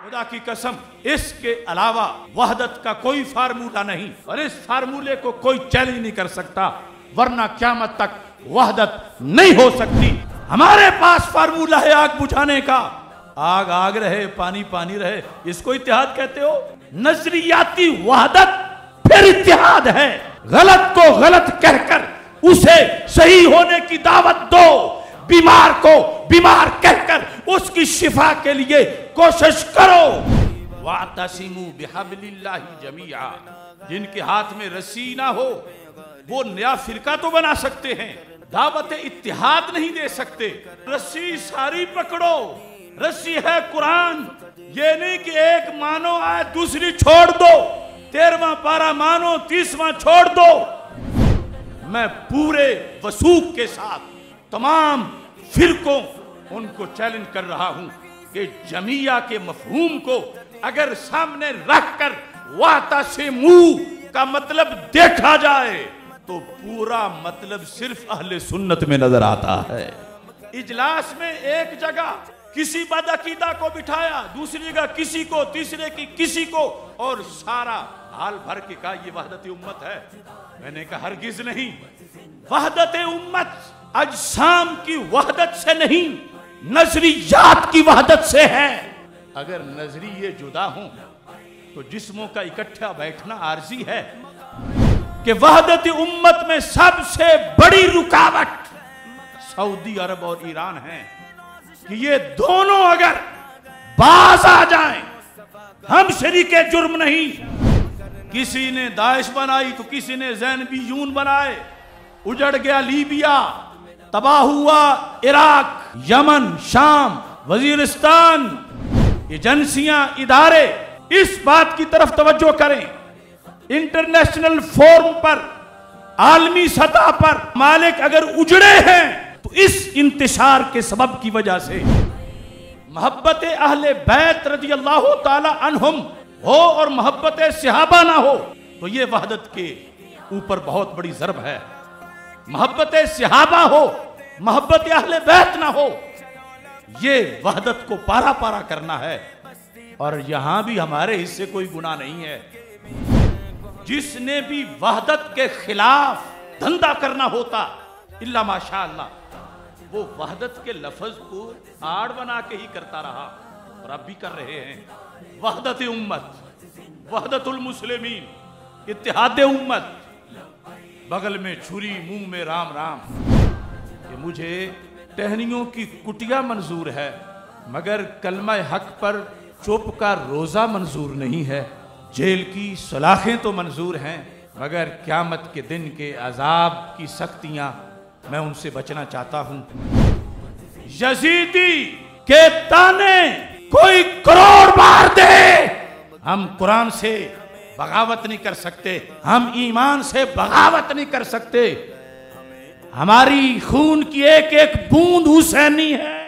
खुदा की कसम, इसके अलावा वहदत का कोई फार्मूला नहीं और इस फार्मूले को कोई चैलेंज नहीं कर सकता, वरना क़यामत तक वहदत नहीं हो सकती। हमारे पास फार्मूला है आग बुझाने का, आग आग रहे, पानी पानी रहे, इसको इत्तेहाद कहते हो। नजरियाती वहदत फिर इत्तेहाद है। गलत को गलत कहकर उसे सही होने की दावत दो, बीमार को बीमार कहकर उसकी शिफा के लिए कोशिश करो। वातसिमू बिहब्लिल्लाहि जमीआ, जिनके हाथ में रस्सी ना हो वो नया फिरका तो बना सकते हैं, दावत इत्तिहाद नहीं दे सकते। रस्सी सारी पकड़ो, रस्सी है कुरान। ये नहीं कि एक मानो आए दूसरी छोड़ दो, 13वां पारा मानो 30वां छोड़ दो। मैं पूरे वसूख के साथ तमाम फिरकों उनको चैलेंज कर रहा हूं कि जमीया के मफहूम को अगर सामने रखकर वातसिमू का मतलब देखा जाए तो पूरा मतलब सिर्फ अहले सुन्नत में नजर आता है। इजलास में एक जगह किसी बदअकीदा को बिठाया, दूसरी जगह किसी को, तीसरे की किसी को, और सारा हाल भर के कहा ये वहदत उम्मत है। मैंने कहा हरगिज नहीं, वहदत उम्मत अजसाम की वहदत से नहीं, नजरियात की वहदत से है। अगर नजरिये जुदा हों तो जिस्मों का इकट्ठा बैठना आरजी है। कि वहदत उम्मत में सबसे बड़ी रुकावट सऊदी अरब और ईरान है कि ये दोनों अगर बाज आ जाएं, हम शरीके जुर्म नहीं। किसी ने दाइश बनाई तो किसी ने ज़ैनबीयून बनाए, उजड़ गया लीबिया, तबाह हुआ इराक, यमन, शाम, वजीरिस्तान। एजेंसियां, इदारे इस बात की तरफ तवज्जो करें, इंटरनेशनल फोरम पर, आलमी सतह पर मालिक अगर उजड़े हैं तो इस इंतशार के सबब की वजह से। मोहब्बत अहले बैत रज़ी अल्लाह ताला अन्हुम हो और मोहब्बत सहाबा ना हो तो ये वहदत के ऊपर बहुत बड़ी ज़रब है। मोहब्बत सहाबा हो, मोहब्बत अहले बैत ना हो, ये वहदत को पारा पारा करना है। और यहां भी हमारे हिस्से कोई गुनाह नहीं है। जिसने भी वहदत के खिलाफ धंधा करना होता इल्ला माशाअल्लाह, वो वहदत के लफ्ज को आड़ बना के ही करता रहा और अब भी कर रहे हैं। वहदत उम्मत, वहदतुल मुस्लिमीन, इत्तिहाद उम्मत, बगल में छुरी मुंह में राम राम। कि मुझे टहनियों की कुटिया मंजूर है मगर कलमा हक पर चुप का रोजा मंजूर नहीं है। जेल की सलाखें तो मंजूर हैं मगर क़यामत के दिन के अजाब की सख्तियां मैं उनसे बचना चाहता हूं। यजीदी के ताने कोई करोड़ बार दे, हम कुरान से बगावत नहीं कर सकते, हम ईमान से बगावत नहीं कर सकते। हमारी खून की एक एक बूंद हुसैनी है।